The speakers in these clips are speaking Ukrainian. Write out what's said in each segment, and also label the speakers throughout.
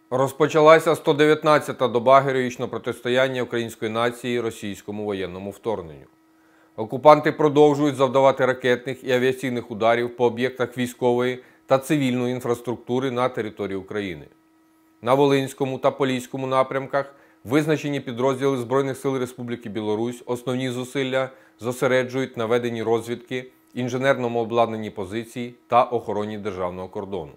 Speaker 1: Розпочалася 119-та доба героїчного протистояння української нації російському воєнному вторгненню. Окупанти продовжують завдавати ракетних і авіаційних ударів по об'єктах військової та цивільної інфраструктури на території України. На Волинському та Поліському напрямках визначені підрозділи Збройних сил Республіки Білорусь основні зусилля зосереджують на веденні розвідки, інженерному обладнанні позицій та охороні державного кордону.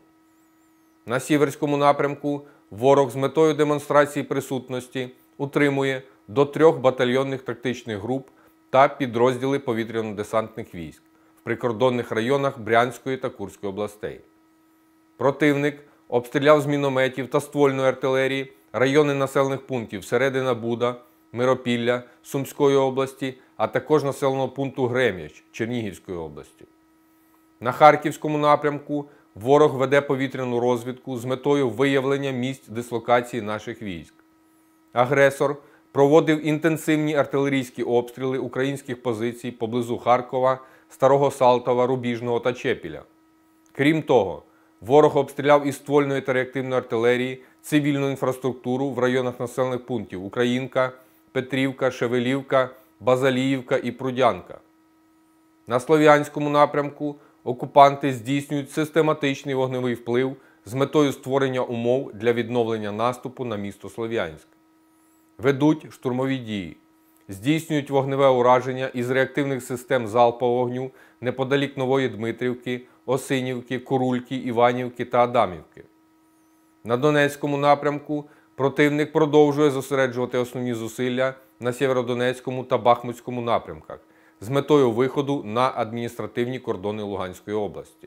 Speaker 1: На Сіверському напрямку ворог з метою демонстрації присутності утримує до 3 батальйонних тактичних груп та підрозділи повітряно-десантних військ в прикордонних районах Брянської та Курської областей. Противник обстріляв з мінометів та ствольної артилерії райони населених пунктів Середина Буда, Миропілля Сумської області, а також населеного пункту Грем'яч Чернігівської області. На Харківському напрямку ворог веде повітряну розвідку з метою виявлення місць дислокації наших військ. Агресор проводив інтенсивні артилерійські обстріли українських позицій поблизу Харкова, Старого Салтова, Рубіжного та Чепіля. Крім того, ворог обстріляв із ствольної та реактивної артилерії цивільну інфраструктуру в районах населених пунктів Українка, Петрівка, Шевелівка, Базаліївка і Прудянка. На Слов'янському напрямку окупанти здійснюють систематичний вогневий вплив з метою створення умов для відновлення наступу на місто Слов'янськ. Ведуть штурмові дії, здійснюють вогневе ураження із реактивних систем залпового вогню неподалік Нової Дмитрівки, Осинівки, Курульки, Іванівки та Адамівки. На Донецькому напрямку противник продовжує зосереджувати основні зусилля на Сєвєродонецькому та Бахмутському напрямках з метою виходу на адміністративні кордони Луганської області.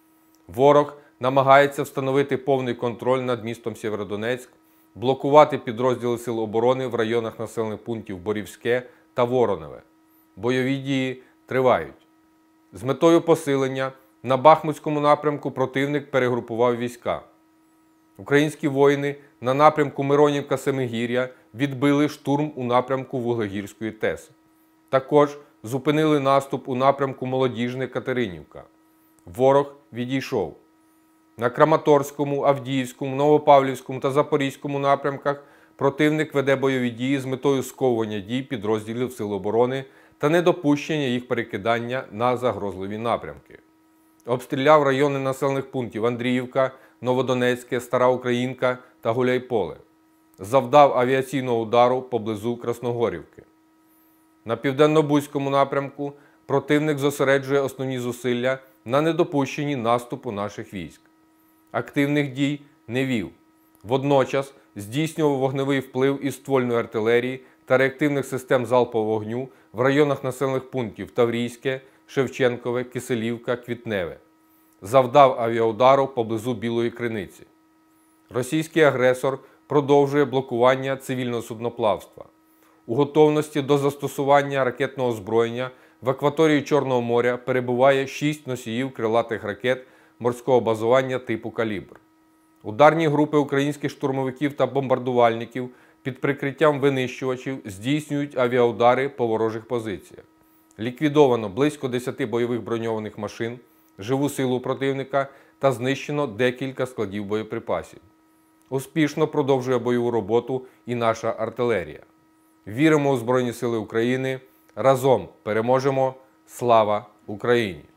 Speaker 1: Ворог намагається встановити повний контроль над містом Сєвєродонецьк, блокувати підрозділи Сил оборони в районах населених пунктів Борівське та Вороневе. Бойові дії тривають. З метою посилення на Бахмутському напрямку противник перегрупував війська. Українські воїни на напрямку Миронівка-Семигір'я відбили штурм у напрямку Вуглегірської ТЕС. Також зупинили наступ у напрямку Молодіжне-Катеринівка. Ворог відійшов. На Краматорському, Авдіївському, Новопавлівському та Запорізькому напрямках противник веде бойові дії з метою сковування дій підрозділів Сил оборони та недопущення їх перекидання на загрозливі напрямки. Обстріляв райони населених пунктів Андріївка, Новодонецьке, Стара Українка та Гуляйполе. Завдав авіаційного удару поблизу Красногорівки. На Південно-Бузькому напрямку противник зосереджує основні зусилля на недопущенні наступу наших військ. Активних дій не вів. Водночас здійснював вогневий вплив із ствольної артилерії та реактивних систем залпового вогню в районах населених пунктів Таврійське, Шевченкове, Киселівка, Квітневе. Завдав авіаудару поблизу Білої Криниці. Російський агресор продовжує блокування цивільного судноплавства. У готовності до застосування ракетного озброєння в акваторії Чорного моря перебуває 6 носіїв крилатих ракет морського базування типу «Калібр». Ударні групи українських штурмовиків та бомбардувальників під прикриттям винищувачів здійснюють авіаудари по ворожих позиціях. Ліквідовано близько 10 бойових броньованих машин, живу силу противника та знищено декілька складів боєприпасів. Успішно продовжує бойову роботу і наша артилерія. Віримо у Збройні Сили України. Разом переможемо! Слава Україні!